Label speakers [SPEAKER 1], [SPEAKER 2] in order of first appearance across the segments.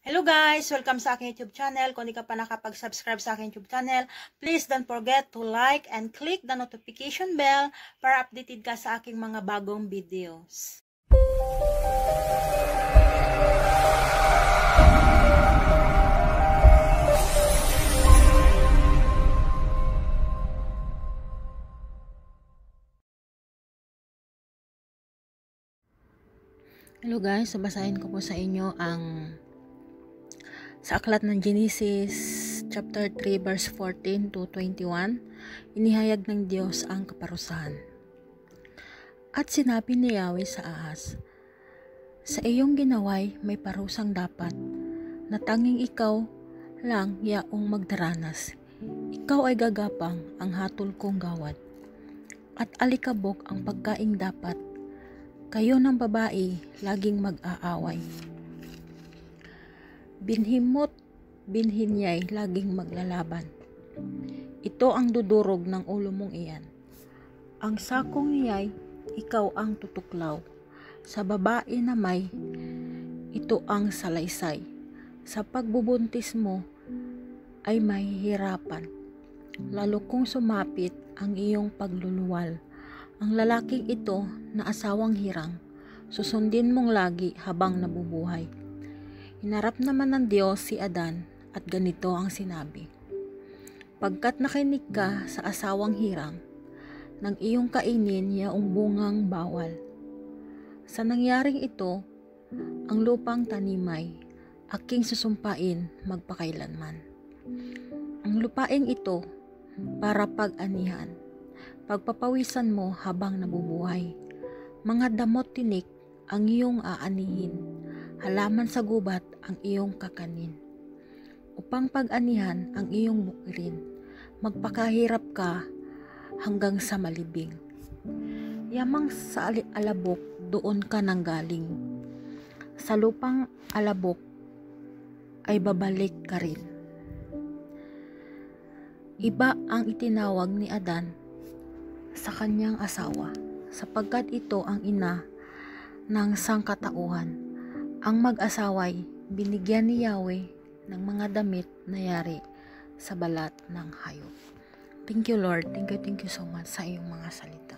[SPEAKER 1] Hello guys! Welcome sa aking YouTube channel. Kung di ka pa nakapag-subscribe sa aking YouTube channel, please don't forget to like and click the notification bell para updated ka sa aking mga bagong videos. Hello guys! Basahin ko po sa inyo sa aklat ng Genesis chapter 3 verse 14 to 21, inihayag ng Diyos ang kaparusahan. At sinabi ni Yahweh sa Ahaz, sa iyong ginaway may parusang dapat, na tanging ikaw lang yaong magdaranas. Ikaw ay gagapang ang hatol kong gawad, at alikabok ang pagkaing dapat. Kayo ng babae laging mag-aaway. Binhimot, binhinyay laging maglalaban. Ito ang dudurog ng ulo mong iyan. Ang sakong niyay, ikaw ang tutuklaw. Sa babae na may, ito ang salaysay. Sa pagbubuntis mo ay mahihirapan. Lalo kung sumapit ang iyong pagluluwal. Ang lalaking ito na asawang hirang, susundin mong lagi habang nabubuhay. Hinarap naman ng Diyos si Adan at ganito ang sinabi, pagkat nakinig ka sa asawang hirang, ng iyong kainin yaong bungang bawal. Sa nangyaring ito, ang lupang tanimay, aking susumpain magpakailanman. Ang lupaing ito, para pag-anihan, pagpapawisan mo habang nabubuhay. Mga damot tinik ang iyong aanihin, halaman sa gubat ang iyong kakanin. Upang pag-anihan ang iyong bukirin, magpakahirap ka hanggang sa malibing. Yamang sa alabok, doon ka nanggaling. Sa lupang alabok ay babalik ka rin. Iba ang itinawag ni Adan sa kanyang asawa, sapagkat ito ang ina ng sangkatauhan. Ang mag-asaway binigyan ni Yahweh ng mga damit na yari sa balat ng hayop. Thank you Lord, thank you so much sa iyong mga salita.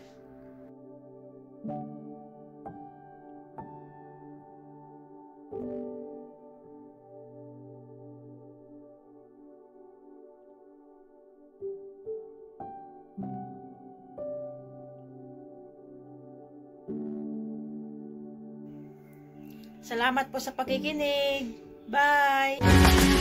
[SPEAKER 1] Salamat po sa pakikinig. Bye!